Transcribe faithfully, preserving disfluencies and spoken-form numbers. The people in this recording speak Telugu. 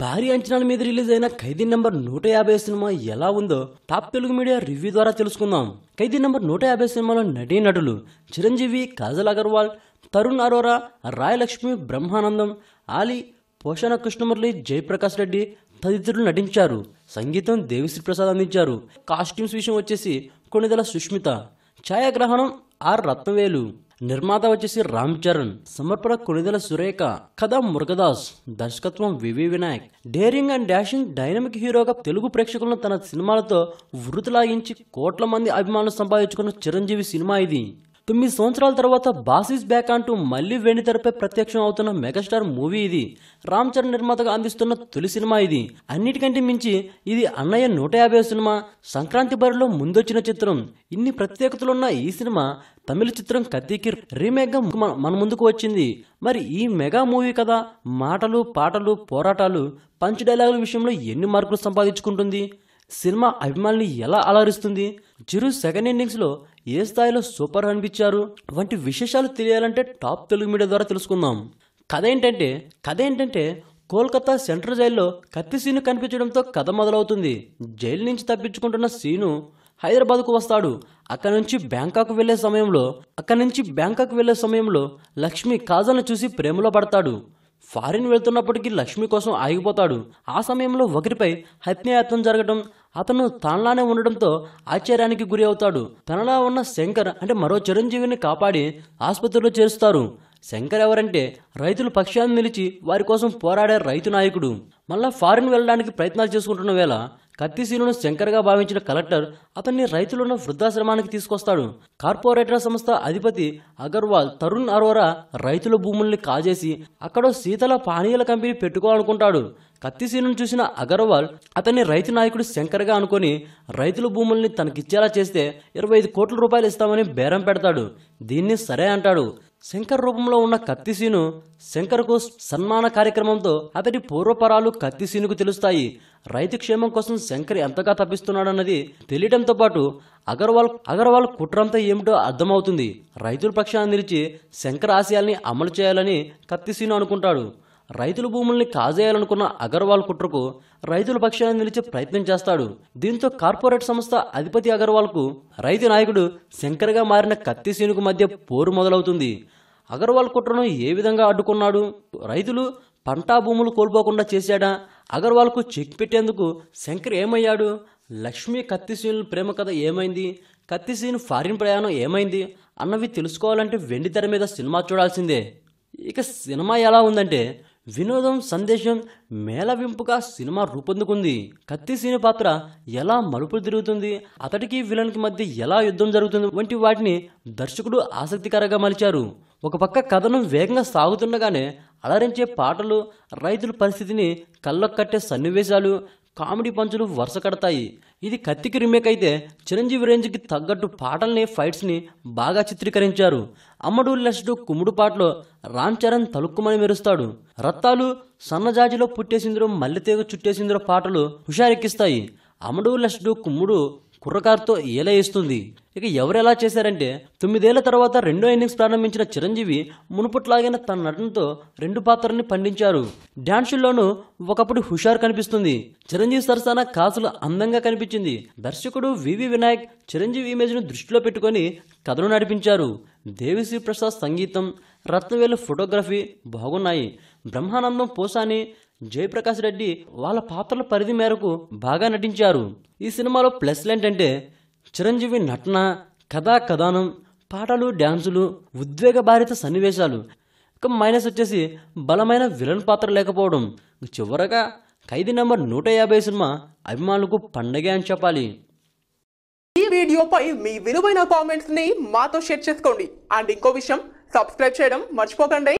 భారీ అంచనాల మీద రిలీజ్ అయిన ఖైదీ నంబర్ నూట యాభై సినిమా ఎలా ఉందో టాప్ తెలుగు మీడియా రివ్యూ ద్వారా తెలుసుకుందాం. ఖైదీ నంబర్ నూట యాభై సినిమాలో నటీనటులు చిరంజీవి, కాజల్ అగర్వాల్, తరుణ్ అరోరా, రాయ్ లక్ష్మి, బ్రహ్మానందం, ఆలీ, పోషణ కృష్ణమురళి, జయప్రకాష్ రెడ్డి తదితరులు నటించారు. సంగీతం దేవిశ్రీ ప్రసాద్ అందించారు. కాస్ట్యూమ్స్ విషయం వచ్చేసి కొణిదెల సుష్మిత, ఛాయాగ్రహణం ఆర్ రత్నవేలు, నిర్మాత వచ్చేసి రామ్ చరణ్, సమర్పణ కొణిదెల సురేఖ, కథ మురుగదాస్, దర్శకత్వం V V Vinayak. Daring and dashing dynamic హీరోగా తెలుగు ప్రేక్షకులను తన సినిమాలతో వృత్తిలాగించి కోట్ల మంది అభిమానులు సంపాదించుకున్న చిరంజీవి సినిమా ఇది. తొమ్మిది సంవత్సరాల తర్వాత బాసిస్ బ్యాక్ అంటూ మళ్లీ వెండితెరపై ప్రత్యక్షం అవుతున్న మెగాస్టార్ మూవీ ఇది. రామ్ చరణ్ నిర్మాతగా అందిస్తున్న తొలి సినిమా ఇది. అన్నిటికంటే మించి ఇది అన్నయ్య నూట యాభై సినిమా, సంక్రాంతి బరిలో ముందొచ్చిన చిత్రం. ఇన్ని ప్రత్యేకతలున్న ఈ సినిమా తమిళ చిత్రం కత్తికి రీమేక్ గా మన ముందుకు వచ్చింది. మరి ఈ మెగా మూవీ కదా మాటలు, పాటలు, పోరాటాలు, పంచ్ డైలాగుల విషయంలో ఎన్ని మార్కులు సంపాదించుకుంటుంది? సినిమా అభిమానుల్ని ఎలా అలరిస్తుంది? చిరు సెకండ్ ఇన్నింగ్స్ లో ఏ స్థాయిలో సూపర్ అనిపించారు వంటి విశేషాలు తెలియాలంటే టాప్ తెలుగు మీడియా ద్వారా తెలుసుకుందాం. కథ ఏంటంటే కథ ఏంటంటే కోల్కతా సెంట్రల్ జైల్లో కత్తి సీను కనిపించడంతో కథ మొదలవుతుంది. జైలు నుంచి తప్పించుకుంటున్న సీను హైదరాబాద్కు వస్తాడు. అక్కడి నుంచి బ్యాంకాక్ వెళ్లే సమయంలో అక్కడి నుంచి బ్యాంకాక్ వెళ్లే సమయంలో లక్ష్మి కాజల్ని చూసి ప్రేమలో పడతాడు. ఫారిన్ వెళ్తున్నప్పటికీ లక్ష్మి కోసం ఆగిపోతాడు. ఆ సమయంలో ఒకరిపై హత్యాయత్నం జరగడం, అతను తనలానే ఉండడంతో ఆశ్చర్యానికి గురి అవుతాడు. తనలా ఉన్న శంకర్ అంటే మరో చిరంజీవిని కాపాడి ఆసుపత్రిలో చేరుస్తారు. శంకర్ ఎవరంటే రైతుల పక్షాన్ని నిలిచి వారి కోసం పోరాడే రైతు నాయకుడు. మళ్ళా ఫారిన్ వెళ్ళడానికి ప్రయత్నాలు చేసుకుంటున్న వేళ కత్తి సీనును శంకర్గా భావించిన కలెక్టర్ అతన్ని రైతులున్న వృద్ధాశ్రమానికి తీసుకొస్తాడు. కార్పొరేటర్ సంస్థ అధిపతి అగర్వాల్ తరుణ్ అరోరా రైతుల భూముల్ని కాజేసి అక్కడ శీతల పానీయాల కంపెనీ పెట్టుకోవాలనుకుంటాడు. కత్తి సీనును చూసిన అగర్వాల్ అతన్ని రైతు నాయకుడు శంకర్గా అనుకుని రైతుల భూముల్ని తనకిచ్చేలా చేస్తే ఇరవై ఐదు కోట్ల రూపాయలు ఇస్తామని బేరం పెడతాడు. దీన్ని సరే అంటాడు. శంకర్ రూపంలో ఉన్న కత్తి సీను శంకర్కు సన్మాన కార్యక్రమంతో అతడి పూర్వపరాలు కత్తి సీనుకు తెలుస్తాయి. రైతు క్షేమం కోసం శంకర్ ఎంతగా తప్పిస్తున్నాడన్నది తెలియడంతో పాటు అగర్వాల్ అగర్వాల్ కుట్రంతా ఏమిటో అర్థమవుతుంది. రైతుల పక్షాన్ని నిలిచి శంకర్ ఆశయాల్ని అమలు చేయాలని కత్తి సీను అనుకుంటాడు. రైతుల భూముల్ని కాజేయాలనుకున్న అగర్వాల్ కుట్రకు రైతుల పక్షాన్ని నిలిచే ప్రయత్నం చేస్తాడు. దీంతో కార్పొరేట్ సంస్థ అధిపతి అగర్వాల్ కు రైతు నాయకుడు శంకర్ గా మారిన కత్తి సీనుకు మధ్య పోరు మొదలవుతుంది. అగర్వాల్ కుట్రను ఏ విధంగా అడ్డుకున్నాడు? రైతులు పంటా భూములు కోల్పోకుండా చేశాడా? అగర్వాల్ కు చెక్ పెట్టేందుకు శంకర్ ఏమయ్యాడు? లక్ష్మి కత్తి సీను ప్రేమ కథ ఏమైంది? కత్తి సీను ఫారిన్ ప్రయాణం ఏమైంది అన్నవి తెలుసుకోవాలంటే వెండి తెర మీద సినిమా చూడాల్సిందే. ఇక సినిమా ఎలా ఉందంటే వినోదం, సందేశం మేళవింపుగా సినిమా రూపొందుకుంది. కత్తి సీను పాత్ర ఎలా మలుపులు తిరుగుతుంది, అతడికి విలన్ కి మధ్య ఎలా యుద్ధం జరుగుతుంది వంటి వాటిని దర్శకుడు ఆసక్తికరంగా మలిచారు. ఒక పక్క కథను వేగంగా సాగుతుండగానే అలరించే పాటలు, రైతుల పరిస్థితిని కళ్ళకు కట్టే సన్నివేశాలు, కామెడీ పంచులు వరుస కడతాయి. ఇది కత్తికి రీమేక్ అయితే చిరంజీవి రేంజ్కి తగ్గట్టు పాటల్ని, ఫైట్స్ని బాగా చిత్రీకరించారు. అమ్మడు లెస్డు కుమ్ముడు పాటలో రామ్ చరణ్ తలుక్కుమని మెరుస్తాడు. రత్తాలు, సన్నజాజిలో పుట్టేసిందిరో మల్లెతేగ చుట్టేసిందిరో పాటలు హుషారెక్కిస్తాయి. అమ్మడు లెస్డు కుమ్ముడు కుర్రకారుతో ఏలయిస్తుంది. ఇక ఎవరెలా చేశారంటే తొమ్మిదేళ్ల తర్వాత రెండో ఇన్నింగ్స్ ప్రారంభించిన చిరంజీవి మునుపట్లాగిన తన నటనతో రెండు పాత్రల్ని పండించారు. డాన్సుల్లోనూ ఒకప్పుడు హుషారు కనిపిస్తుంది. చిరంజీవి సరసన కాసులు అందంగా కనిపించింది. దర్శకుడు వివి వినాయక్ చిరంజీవి ఇమేజ్ ను దృష్టిలో పెట్టుకుని కథను నడిపించారు. దేవిశ్రీ ప్రసాద్ సంగీతం, రత్నవేలు ఫోటోగ్రఫీ బాగున్నాయి. బ్రహ్మానందం, పోసాని, జయప్రకాష్ రెడ్డి వాళ్ళ పాత్రల పరిధి మేరకు బాగా నటించారు. ఈ సినిమాలో ప్లస్లు ఏంటంటే చిరంజీవి నటన, కథా కథానం, పాటలు, డ్యాన్సులు, ఉద్వేగభారిత సన్నివేశాలు. ఇక మైనస్ వచ్చేసి బలమైన విలన్ పాత్ర లేకపోవడం. చివరగా ఖైదీ నంబర్ నూట యాభై సినిమా అభిమానులకు పండగే అని చెప్పాలి. ఈ వీడియోపై మీ విలువైన కామెంట్స్ ని మాతో షేర్ చేసుకోండి. అండ్ ఇంకో విషయం, సబ్స్క్రైబ్ చేయడం మర్చిపోకండి.